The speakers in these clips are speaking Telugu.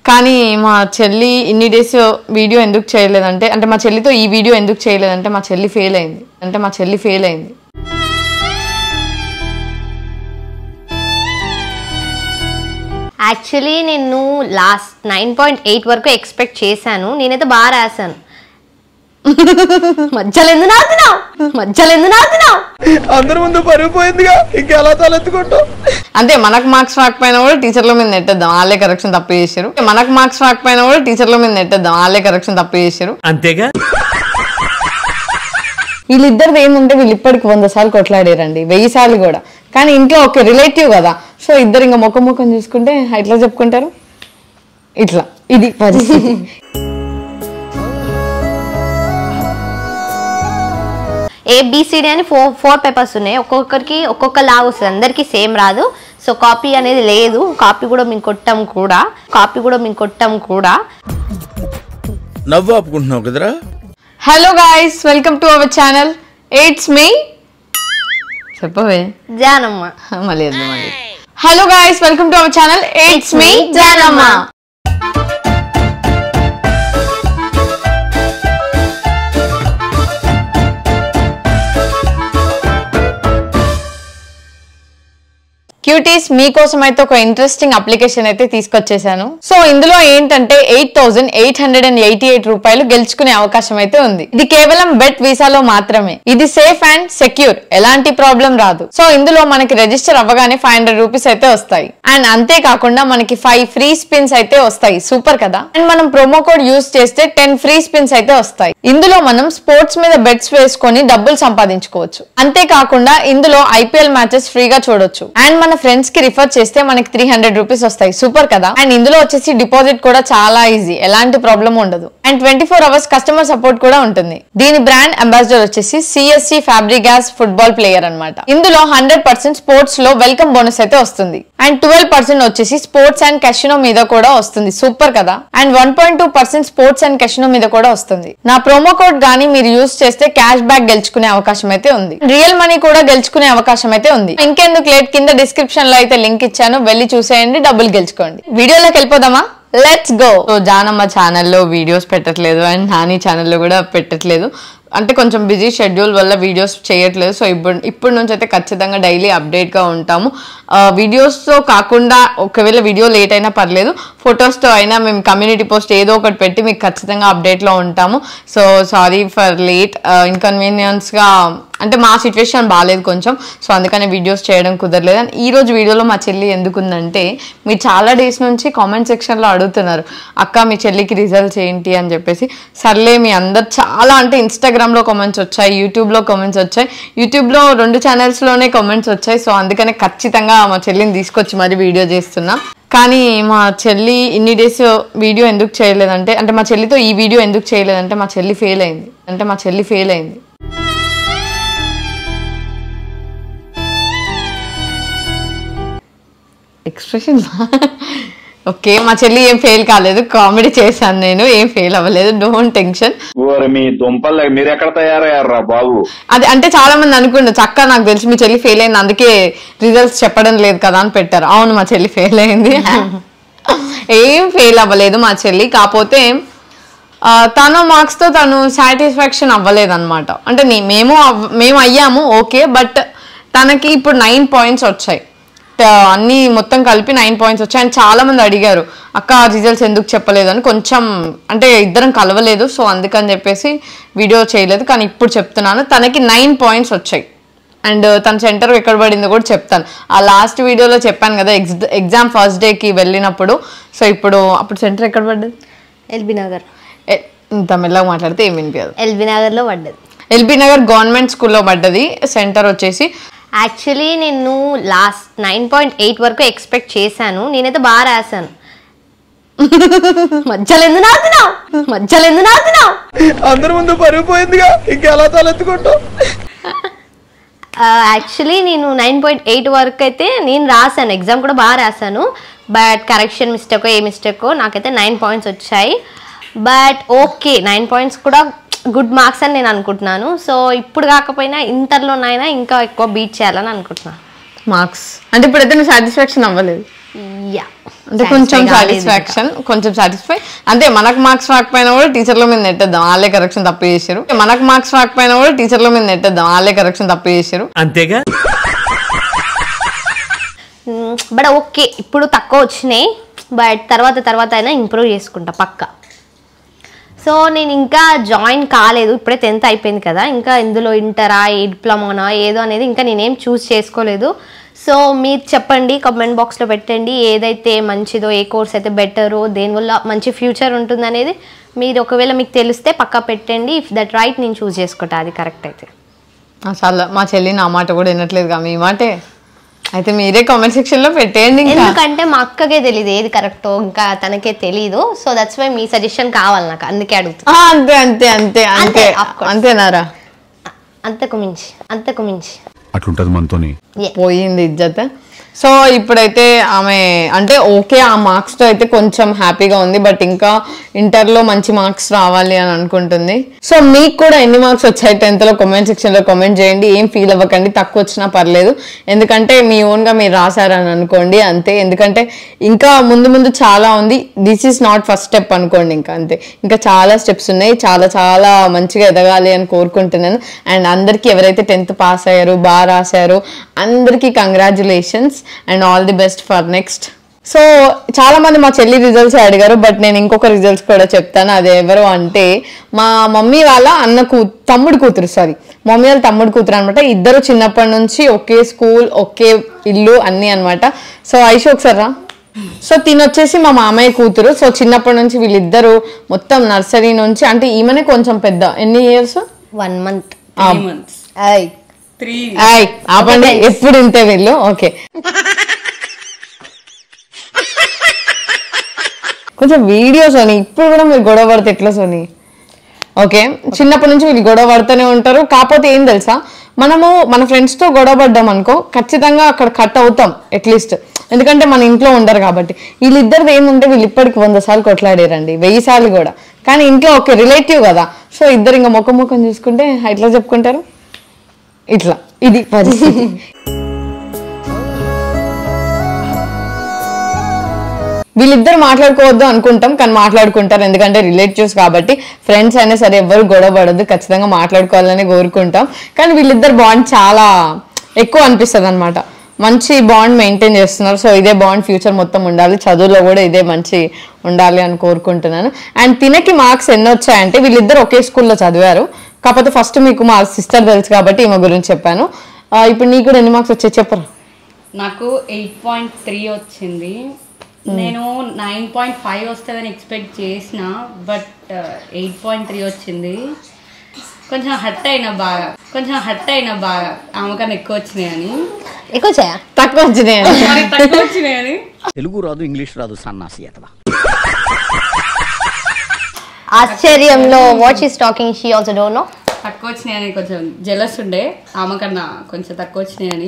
కానీ మా చెల్లి ఇన్ని డేస్ వీడియో ఎందుకు చేయలేదంటే మా చెల్లితో ఈ వీడియో ఎందుకు చేయలేదంటే మా చెల్లి ఫెయిల్ అయింది. యాక్చువల్లీ నేను లాస్ట్ 9.8 వరకు ఎక్స్పెక్ట్ చేశాను. నేనైతే బాగా రాశాను. మధ్యలో ఎందుకు నాకుతున్నావు? అందరి ముందు పరిగిపోయిందిగా ఇంకెలా తలెత్తుకుంటావు? అంతే, మనకు మార్క్స్ రాకపోయినా కూడా టీచర్ల మీద నెట్టేద్దాం, వాళ్ళే కరెక్షన్ తప్పు చేశారు. అంతేగా. వీళ్ళిద్దరిది ఏంటంటే వీళ్ళు ఇప్పటికి 100 సార్లు కొట్లాడారండి, 1000 సార్లు కూడా. కానీ ఇంట్లో ఒక రిలేటివ్ కదా, సో ఇద్దరు ఇంకా ముఖం చూసుకుంటే ఎట్లా చెప్పుకుంటారు, ఇట్లా. ఇది పరిస్థితి. ABCD అని 4 పేపర్స్ ఉన్నాయి. ఒక్కొక్కరికి ఒక్కొక్క లాగా వస్తుంది, అందరికి సేమ్ రాదు. సో కాపీ అనేది లేదు, కాపీ కూడా మేము కొట్టాం కూడా. నవ్వు ఆపుకుంటున్నావు కదరా. Hello guys, welcome to our channel it's me చెప్పవే జానమ్మ. మళ్ళీ hello guys, welcome to our channel it's me Janamma. Cuties మీకోసం అయితే ఒక ఇంట్రెస్టింగ్ అప్లికేషన్ అయితే తీసుకొచ్చేసాను. సో ఇందులో ఏంటంటే 8,888 రూపాయలు గెలుచుకునే అవకాశం అయితే ఉంది. ఇది కేవలం బెట్ వీసాలో మాత్రమే. ఇది సేఫ్ అండ్ సెక్యూర్, ఎలాంటి ప్రాబ్లం రాదు. సో ఇందులో మనకి రిజిస్టర్ అవ్వగానే 500 రూపీస్ అయితే వస్తాయి. అండ్ అంతేకాకుండా మనకి 5 ఫ్రీ స్పిన్స్ అయితే వస్తాయి. సూపర్ కదా. అండ్ మనం ప్రోమో కోడ్ యూస్ చేస్తే 10 ఫ్రీ స్పిన్స్ అయితే వస్తాయి. ఇందులో మనం స్పోర్ట్స్ మీద బెట్స్ వేసుకొని డబ్బులు సంపాదించుకోవచ్చు. అంతేకాకుండా ఇందులో IPL మ్యాచెస్ ఫ్రీగా చూడొచ్చు. అండ్ మన ఫ్రెండ్స్ కి రిఫర్ చేస్తే మనకి 300 రూపీస్ వస్తాయి. సూపర్ కదా. అండ్ ఇందులో వచ్చేసి డిపాజిట్ కూడా చాలా ఈజీ, ఎలాంటి ప్రాబ్లం ఉండదు. అండ్ 24 అవర్స్ కస్టమర్ సపోర్ట్ కూడా ఉంటుంది. దీని బ్రాండ్ అంబాసిడర్ వచ్చేసి CSC ఫ్యాబ్రిగాస్ ఫుట్బాల్ ప్లేయర్ అన్నమాట. ఇందులో 100% స్పోర్ట్స్ లో వెల్కమ్ బోనస్ అయితే వస్తుంది. అండ్ 12% వచ్చేసి స్పోర్ట్స్ అండ్ కెసినో మీద కూడా వస్తుంది. సూపర్ కదా. అండ్ 1.2% స్పోర్ట్స్ అండ్ కెసినో మీద కూడా వస్తుంది. నా ప్రోమో కోడ్ గానీ మీరు యూస్ చేస్తే క్యాష్ బ్యాక్ గెలుచుకునే అవకాశం అయితే ఉంది. రియల్ మనీ కూడా గెలుచుకునే అవకాశం అయితే ఉంది. ఇంకెందుకు లేట్, కింద డిస్క్రిప్షన్ లో అయితే లింక్ ఇచ్చాను, వెళ్ళి చూసేయండి, డబ్బులు గెలుచుకోండి. వీడియోలోకి వెళ్ళిపోదామా? Let's go. సో జానమ్మ ఛానల్లో వీడియోస్ పెట్టట్లేదు అండ్ నాని ఛానల్లో కూడా పెట్టట్లేదు. అంటే కొంచెం బిజీ షెడ్యూల్ వల్ల వీడియోస్ చేయట్లేదు. సో ఇప్పుడు నుంచి అయితే ఖచ్చితంగా డైలీ అప్డేట్గా ఉంటాము. వీడియోస్తో కాకుండా ఒకవేళ వీడియో లేట్ అయినా పర్లేదు, ఫొటోస్తో అయినా మేము కమ్యూనిటీ పోస్ట్ ఏదో ఒకటి పెట్టి మీకు ఖచ్చితంగా అప్డేట్లో ఉంటాము. సో సారీ ఫర్ లేట్, ఇన్కన్వీనియన్స్గా అంటే మా సిచ్యువేషన్ బాగాలేదు కొంచెం, సో అందుకని వీడియోస్ చేయడం కుదరలేదు. అండ్ ఈ రోజు వీడియోలో మా చెల్లి ఎందుకుందంటే, మీరు చాలా డేస్ నుంచి కామెంట్ సెక్షన్లో అడుగుతున్నారు, అక్క మీ చెల్లికి రిజల్ట్స్ ఏంటి అని చెప్పేసి. సర్లే, మీ అందరు చాలా అంటే ఇన్స్టాగ్రామ్లో కామెంట్స్ వచ్చాయి, యూట్యూబ్లో కామెంట్స్ వచ్చాయి, యూట్యూబ్లో 2 ఛానల్స్లోనే కామెంట్స్ వచ్చాయి. సో అందుకనే ఖచ్చితంగా మా చెల్లిని తీసుకొచ్చి మరి వీడియో చేస్తున్నా. కానీ మా చెల్లి ఇన్ని డేస్ వీడియో ఎందుకు చేయలేదంటే మా చెల్లితో ఈ వీడియో ఎందుకు చేయలేదంటే మా చెల్లి ఫెయిల్ అయింది. ఎక్స్ప్రెషన్ ఓకే, మా చెల్లి ఏం ఫెయిల్ కాలేదు, కామెడీ చేశాను నేను, ఏం ఫెయిల్ అవ్వలేదు, డోంట్ టెన్షన్. మీ దుంపలు మీరు ఎక్కడ తయారయ్యారా బాబు? అది అంటే చాలా మంది అనుకుంటారు, చక్కగా నాకు తెలిసి మీ చెల్లి ఫెయిల్ అయింది అందుకే రిజల్ట్స్ చెప్పడం లేదు కదా అని పెట్టారు. అవును, మా చెల్లి ఫెయిల్ అయింది. ఏం ఫెయిల్ అవ్వలేదు మా చెల్లి, కాకపోతే తన మార్క్స్ తో తను సాటిస్ఫాక్షన్ అవ్వలేదు అనమాట. అంటే మేము అయ్యాము ఓకే, బట్ తనకి ఇప్పుడు 9 పాయింట్స్ వచ్చాయి, అన్ని మొత్తం కలిపి 9 పాయింట్స్ వచ్చాయి. అండ్ చాలా మంది అడిగారు, అక్క రిజల్ట్స్ ఎందుకు చెప్పలేదు అని. కొంచెం అంటే ఇద్దరం కలవలేదు, సో అందుకని చెప్పేసి వీడియో చేయలేదు. కానీ ఇప్పుడు చెప్తున్నాను, తనకి 9 పాయింట్స్ వచ్చాయి. అండ్ తన సెంటర్ ఎక్కడ పడిందో కూడా చెప్తాను. ఆ లాస్ట్ వీడియోలో చెప్పాను కదా, ఎగ్జామ్ ఫస్ట్ డేకి వెళ్ళినప్పుడు. సో అప్పుడు సెంటర్ ఎక్కడ పడ్డది? ఎల్బీ నగర్. ఇంత మెల్లగా మాట్లాడితే ఏం వినిపించదు. ఎల్బీ నగర్లో పడ్డది. ఎల్బీ నగర్ గవర్నమెంట్ స్కూల్లో పడ్డది సెంటర్ వచ్చేసి. యాక్చువల్లీ నేను లాస్ట్ 9.8 వరకు ఎక్స్పెక్ట్ చేశాను. నేనైతే బాగా రాశాను. మధ్యలో ఎందుకు నాకుతున్నావు? అందరి ముందు పరిగిపోయిందిగా ఇంకెలా తలెత్తుకుంటావు? యాక్చువల్లీ నేను 9.8 వరకు అయితే నేను రాశాను, ఎగ్జామ్ కూడా బాగా రాశాను. బట్ కరెక్షన్ మిస్టేకో ఏ మిస్టేకో నాకైతే 9 పాయింట్స్ వచ్చాయి. బట్ ఓకే, 9 పాయింట్స్ కూడా గుడ్ మార్క్స్ అని నేను అనుకుంటున్నాను. సో ఇప్పుడు కాకపోయినా ఇంటర్లోనైనా ఇంకా ఎక్కువ బీట్ చేయాలని అనుకుంటున్నాను. మార్క్స్ అంటే ఇప్పుడైతే నువ్వు సాటిస్ఫాక్షన్ అవ్వలేదు? యా అంటే కొంచెం సాటిస్ఫాక్షన్, కొంచెం సాటిస్ఫై. అంటే మనకు మార్క్స్ రాకపోయినా కూడా టీచర్ల మీద నెట్టేద్దాం, వాళ్ళే కరెక్షన్ తప్పు చేశారు. మనకు మార్క్స్ రాకపోయినా కూడా టీచర్ల మీద నెట్టేద్దాం, వాళ్ళే కరెక్షన్ తప్పు చేశారు. అంతేగా. బట్ ఓకే, ఇప్పుడు తక్కువ వచ్చినాయి, బట్ తర్వాత అయినా ఇంప్రూవ్ చేసుకుంటా పక్కా. సో నేను ఇంకా జాయిన్ కాలేదు, ఇప్పుడే 10th అయిపోయింది కదా, ఇంకా ఇందులో ఇంటరా డిప్లొమానా ఏదో అనేది ఇంకా నేనేం చూస్ చేసుకోలేదు. సో మీరు చెప్పండి, కామెంట్ బాక్స్లో పెట్టండి ఏదైతే మంచిదో, ఏ కోర్స్ అయితే బెటరో, దేనివల్ల మంచి ఫ్యూచర్ ఉంటుంది అనేది మీరు ఒకవేళ మీకు తెలిస్తే పక్కా పెట్టండి. ఇఫ్ దట్ రైట్ నేను చూస్ చేసుకుంటా, అది కరెక్ట్ అయితే. చాలా మా చెల్లి నా మాట కూడా వినట్లేదు, మీ మాటే అయితే మీరే కామెంట్ సెక్షన్ లో పెట్టేయండి. ఎందుకంటే మా అక్కకే తెలియదు ఏది కరెక్టో, ఇంకా తనకే తెలీదు. సో దట్స్ వై మీ సజెషన్ కావాలి నాకు, అందుకే అడుగుతా. అంతే అంతే అంతే అంతే అంతేనారా? అంతకు మించి అట్లుంటది మనతోని. పోయింది ఇజ్జత్. సో ఇప్పుడైతే ఆమె అంటే ఓకే, ఆ మార్క్స్ తో అయితే కొంచెం హ్యాపీగా ఉంది, బట్ ఇంకా ఇంటర్లో మంచి మార్క్స్ రావాలి అని అనుకుంటుంది. సో మీకు కూడా ఎన్ని మార్క్స్ వచ్చాయి 10th లో కామెంట్ సెక్షన్ లో కామెంట్ చేయండి. ఏం ఫీల్ అవ్వకండి, తక్కువ వచ్చినా పర్లేదు, ఎందుకంటే మీ ఓన్ గా మీరు రాశారని అనుకోండి అంతే. ఎందుకంటే ఇంకా ముందు చాలా ఉంది, this is not first step అనుకోండి, ఇంకా అంతే. ఇంకా చాలా స్టెప్స్ ఉన్నాయి, చాలా మంచిగా ఎదగాలి అని కోరుకుంటున్నాను. అండ్ అందరికీ ఎవరైతే 10th పాస్ అయ్యారు, బాగా రాశారు, అందరికీ congratulations and all the best for next. So చాలా మంది మా చెల్లి రిజల్ట్స్ అడిగారు, బట్ నేను ఇంకొక రిజల్ట్స్ కూడా చెప్తాను. అది ఎవరు అంటే మా మమ్మీ వాళ్ళ తమ్ముడు కూతురు, మమ్మీ వాళ్ళ తమ్ముడు కూతురు అనమాట. ఇద్దరు చిన్నప్పటి నుంచి ఒకే స్కూల్, ఒకే ఇల్లు అన్ని అనమాట. సో ఐషు ఒకసారి రా. సో తినొచ్చేసి మా మామయ్య కూతురు. సో చిన్నప్పటి నుంచి వీళ్ళిద్దరు మొత్తం నర్సరీ నుంచి, అంటే ఈమెనే కొంచెం పెద్ద. ఎన్ని ఇయర్స్? 1 month. ఆపండి, ఎప్పుడు ఇంతే వీళ్ళు. ఓకే, కొంచెం వీడియో సోని, ఇప్పుడు కూడా మీరు గొడవ పడితే ఎట్లా సోని? ఓకే, చిన్నప్పటి నుంచి వీళ్ళు గొడవ పడుతూనే ఉంటారు. కాకపోతే ఏం తెలుసా, మనము మన ఫ్రెండ్స్ తో గొడవ పడ్డాం అనుకో, ఖచ్చితంగా అక్కడ కట్ అవుతాం అట్లీస్ట్, ఎందుకంటే మన ఇంట్లో ఉండరు కాబట్టి. వీళ్ళిద్దరిది ఏంటంటే వీళ్ళు ఇప్పటికి 100 సార్లు కొట్లాడారండి, 1000 సార్లు కూడా. కానీ ఇంట్లో ఓకే రిలేటివ్ కదా, సో ఇద్దరు ఇంకా ముఖం చూసుకుంటే ఎట్లా చెప్పుకుంటారు, ఇట్లా. ఇది పరిస్థితి. వీళ్ళిద్దరు మాట్లాడుకోవద్దు అనుకుంటాం, కానీ మాట్లాడుకుంటారు, ఎందుకంటే రిలేటివ్స్ కాబట్టి. ఫ్రెండ్స్ అయినా సరే ఎవరు గొడవ పడద్దు, ఖచ్చితంగా మాట్లాడుకోవాలని కోరుకుంటాం. కానీ వీళ్ళిద్దరు బాండ్ చాలా ఎక్కువ అనిపిస్తుంది అనమాట, మంచి బాండ్ మెయింటైన్ చేస్తున్నారు. సో ఇదే బాండ్ ఫ్యూచర్ మొత్తం ఉండాలి, చదువులో కూడా ఇదే మంచి ఉండాలి అని కోరుకుంటున్నాను. అండ్ తినకి మార్క్స్ ఎన్ని వచ్చాయంటే, వీళ్ళిద్దరు ఒకే స్కూల్లో చదివారు, కాకపోతే ఫస్ట్ మీకు మా సిస్టర్ తెలుసు కాబట్టి ఈమె గురించి చెప్పాను. ఇప్పుడు నీకు కూడా ఎన్ని మార్క్స్ వచ్చాయి చెప్పరు? నాకు 8.3 వచ్చింది. నేను 9.5 వస్తుందని ఎక్స్పెక్ట్ చేసిన, బట్ 8.3 వచ్చింది. కొంచెం హర్ట్ అయినా బాగా ఆమెకన్నా ఎక్కువ వచ్చినాయని. ఎక్కువ వచ్చాయా? తక్కువ వచ్చినాయని. తెలుగు రాదు, ఇంగ్లీష్ రాదు, సన్నాసి అతవా. ఆశ్చర్యంలో what she talking, she also don't know. తక్కువ వచ్చినాయని కొంచెం జెలస్ ఉండే, ఆమెకన్నా కొంచెం తక్కువ వచ్చినాయని.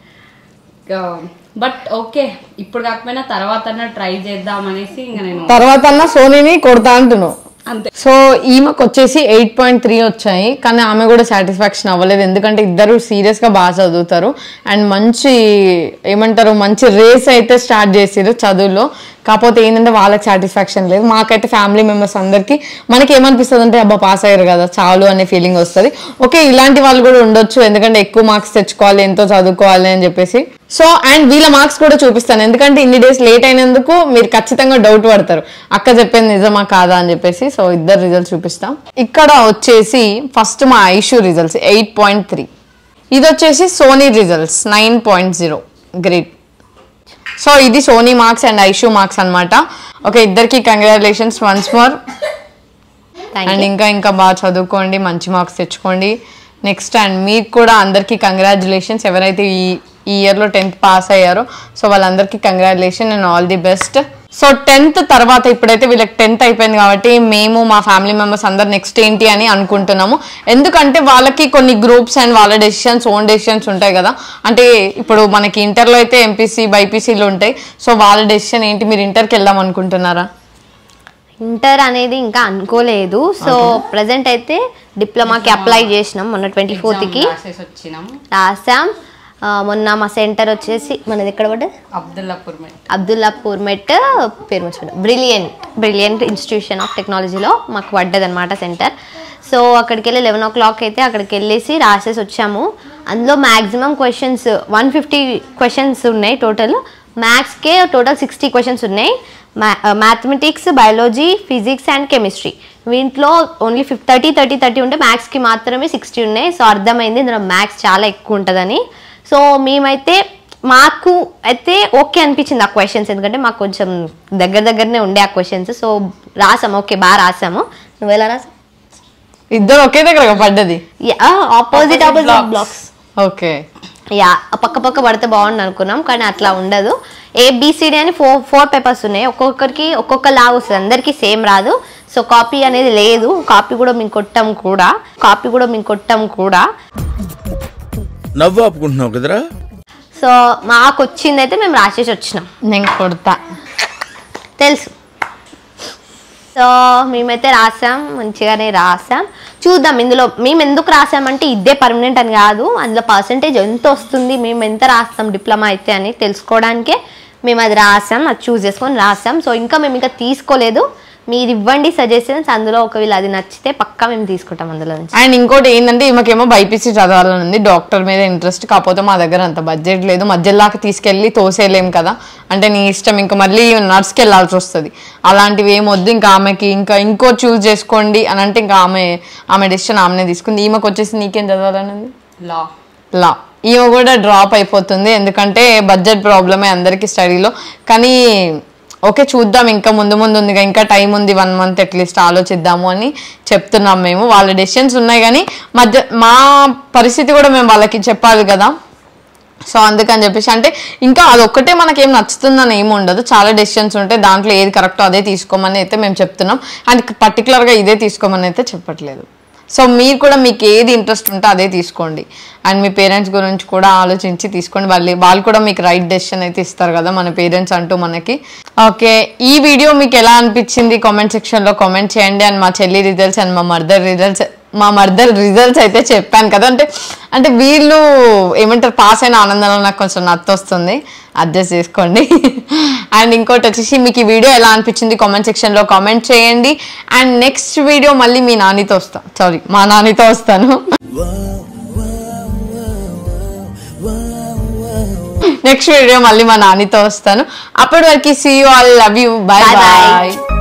బట్ ఓకే, ఇప్పుడు కాకపోయినా తర్వాత ట్రై చేద్దాం అనేసి ఇంకా నేను తర్వాత సోనీని కొడతా అంటున్నావు అంతే. సో ఈమెకు వచ్చేసి 8.3 వచ్చాయి, కానీ ఆమె కూడా సాటిస్ఫాక్షన్ అవ్వలేదు, ఎందుకంటే ఇద్దరు సీరియస్ గా బాగా చదువుతారు అండ్ మంచి రేస్ అయితే స్టార్ట్ చేసారు చదువులో. కాకపోతే ఏంటంటే వాళ్ళకి సాటిస్ఫాక్షన్ లేదు. మాకైతే ఫ్యామిలీ మెంబర్స్ అందరికి మనకి ఏమనిపిస్తుంది అంటే అబ్బా పాస్ అయ్యారు కదా చాలు అనే ఫీలింగ్ వస్తుంది. ఓకే, ఇలాంటి వాళ్ళు కూడా ఉండొచ్చు, ఎందుకంటే ఎక్కువ మార్క్స్ తెచ్చుకోవాలి, ఎంతో చదువుకోవాలి అని చెప్పేసి. సో అండ్ వీళ్ళ మార్క్స్ కూడా చూపిస్తాను, ఎందుకంటే ఇన్ని డేస్ లేట్ అయినందుకు మీరు ఖచ్చితంగా డౌట్ పడతారు అక్క చెప్పేది నిజమా కాదా అని చెప్పేసి. సో ఇద్దరు రిజల్ట్స్ చూపిస్తాం. ఇక్కడ వచ్చేసి ఫస్ట్ మా ఐషు రిజల్ట్స్ 8.3, ఇది వచ్చేసి సోనీ రిజల్ట్స్ 9.0. గ్రేట్. సో ఇది Soni marks and Aishu marks అనమాట. ఓకే, ఇద్దరికి కంగ్రాచులేషన్స్ వన్స్ మోర్. అండ్ ఇంకా బాగా చదువుకోండి, మంచి మార్క్స్ తెచ్చుకోండి నెక్స్ట్. అండ్ మీకు కూడా అందరికీ కంగ్రాచులేషన్స్, ఎవరైతే ఈ ఇయర్లో 10th పాస్ అయ్యారో సో వాళ్ళందరికీ congratulation and all the best. So 10th తర్వాత ఇప్పుడైతే వీళ్ళకి 10th అయిపోయింది కాబట్టి మేము మా ఫ్యామిలీ మెంబర్స్ అందరు నెక్స్ట్ ఏంటి అని అనుకుంటున్నాము. ఎందుకంటే వాళ్ళకి కొన్ని గ్రూప్స్ అండ్ వాళ్ళ డెసిషన్స్, ఓన్ డెసిషన్స్ ఉంటాయి కదా. అంటే ఇప్పుడు మనకి ఇంటర్లో అయితే ఎంపీసీ బైపీసీలు ఉంటాయి. సో వాళ్ళ డెసిషన్ ఏంటి, మీరు ఇంటర్కి వెళ్దాం అనుకుంటున్నారా? ఇంటర్ అనేది ఇంకా అనుకోలేదు. సో ప్రెసెంట్ అయితే డిప్లొమాకి అప్లై చేసినాం, మొన్న 24th రాసాం. మొన్న మా సెంటర్ వచ్చేసి మనది ఎక్కడ పడ్డది అబ్దుల్లాపూర్ మెట్ పేరు మర్చిపోయినా బ్రిలియంట్ ఇన్స్టిట్యూషన్ ఆఫ్ టెక్నాలజీలో మాకు పడ్డదనమాట సెంటర్. సో అక్కడికి వెళ్ళి 11 o'clock అయితే అక్కడికి వెళ్ళేసి రాసేసి వచ్చాము. అందులో మ్యాక్సిమం క్వశ్చన్స్ 150 questions ఉన్నాయి టోటల్. మ్యాథ్స్కే టోటల్ 60 questions ఉన్నాయి. Mathematics, biology, physics and chemistry వీటిలో ఓన్లీ 30 ఉంటే మ్యాథ్స్కి మాత్రమే 60 ఉన్నాయి. సో అర్థమైంది ఇందులో మ్యాథ్స్ చాలా ఎక్కువ ఉంటుందని. సో మేమైతే మాకు అయితే ఓకే అనిపించింది ఆ క్వశ్చన్స్, ఎందుకంటే మాకు కొంచెం దగ్గరనే ఉండే ఆ క్వశ్చన్స్. సో రాసాము, ఓకే బాగా రాసాము. నువ్వు ఎలా రాసావు? ఇద్దరు ఒకే దగ్గర పడ్డది, ఆపోజిట్ బ్లాక్స్. ఓకే యా పక్క పడితే బాగుండు అనుకున్నాం, కానీ అట్లా ఉండదు. ABCD అని 4 papers ఉన్నాయి. ఒక్కొక్కరికి ఒక్కొక్క లాగా వస్తుంది, అందరికీ సేమ్ రాదు. సో కాపీ అనేది లేదు, కాపీ కూడా మేము కొట్టాం కూడా. నవ్వు ఆపుకుంటున్నావు కదరా. సో మాకు వచ్చింది అయితే మేము రాసేసి వచ్చినాం. నేను కొడతా తెలుసు. సో మేమైతే రాసాం, మంచిగానే రాసాం. చూద్దాం ఇందులో మేము ఎందుకు రాసామంటే ఇదే పర్మనెంట్ అని కాదు, అందులో పర్సంటేజ్ ఎంత వస్తుంది, మేము ఎంత రాస్తాం డిప్లొమా అయితే అని తెలుసుకోవడానికే మేము అది రాసాం, అది చూస్ చేసుకొని రాసాం. సో మేము ఇంకా తీసుకోలేదు, మీరు ఇవ్వండి సజెషన్స్, అందులో ఒకవేళ అది నచ్చితే పక్కా మేము తీసుకుంటాం అందులో నుంచి. అండ్ ఇంకోటి ఏంటంటే ఈమెకేమో బైపీసీ చదవాలని ఉంది, డాక్టర్ మీద ఇంట్రెస్ట్, కాకపోతే మా దగ్గర అంత బడ్జెట్ లేదు, మధ్యలోకి తీసుకెళ్ళి తోసేయలేం కదా, అంటే నీ ఇష్టం, ఇంకా మళ్ళీ నర్స్కి వెళ్ళాల్సి వస్తుంది, అలాంటివి ఏం వద్దు, ఇంకా ఆమెకి ఇంకో చూస్ చేసుకోండి అని అంటే ఇంకా ఆమె డెసిషన్ ఆమెనే తీసుకుంది. ఈమెకు వచ్చేసి నీకేం చదవాలని ఉంది? లా. ఈమె కూడా డ్రాప్ అయిపోతుంది, ఎందుకంటే బడ్జెట్ ప్రాబ్లమే అందరికీ స్టడీలో. కానీ ఓకే చూద్దాం, ఇంకా ముందు ఉంది, ఇంకా టైం ఉంది, 1 month అట్లీస్ట్ ఆలోచిద్దాము అని చెప్తున్నాం మేము. వాళ్ళ డెసిషన్స్ ఉన్నాయి, కానీ మా పరిస్థితి కూడా మేము వాళ్ళకి చెప్పాలి కదా. సో అందుకని చెప్పేసి అంటే ఇంకా అదొక్కటే మనకేం నచ్చుతుందని ఏమి ఉండదు, చాలా డెసిషన్స్ ఉంటాయి, దాంట్లో ఏది కరెక్టో అదే తీసుకోమని అయితే మేము చెప్తున్నాం. అండ్ పర్టికులర్గా ఇదే తీసుకోమని అయితే చెప్పట్లేదు. సో మీరు కూడా మీకు ఏది ఇంట్రెస్ట్ ఉంటే అదే తీసుకోండి. అండ్ మీ పేరెంట్స్ గురించి కూడా ఆలోచించి తీసుకోండి, వాళ్ళు కూడా మీకు రైట్ డెసిషన్ అయితే ఇస్తారు కదా, మన పేరెంట్స్ అంటూ మనకి. ఓకే, ఈ వీడియో మీకు ఎలా అనిపించింది కామెంట్ సెక్షన్లో కామెంట్ చేయండి. అండ్ మా చెల్లి రిజల్ట్స్ అండ్ మా మర్దర్ రిజల్ట్స్ అయితే చెప్పాను కదా, అంటే వీళ్ళు ఏమంటారు పాస్ అయిన ఆనందంలో నాకు కొంచెం నచ్చొస్తుంది, అడ్జస్ట్ చేసుకోండి. అండ్ ఇంకోటి వచ్చేసి మీకు ఈ వీడియో ఎలా అనిపించింది కామెంట్ సెక్షన్లో కామెంట్ చేయండి. అండ్ నెక్స్ట్ వీడియో మళ్ళీ మా నానితో వస్తాను. నెక్స్ట్ వీడియో మళ్ళీ మా నానితో వస్తాను. అప్పటి వరకు see you all, love you, bye bye.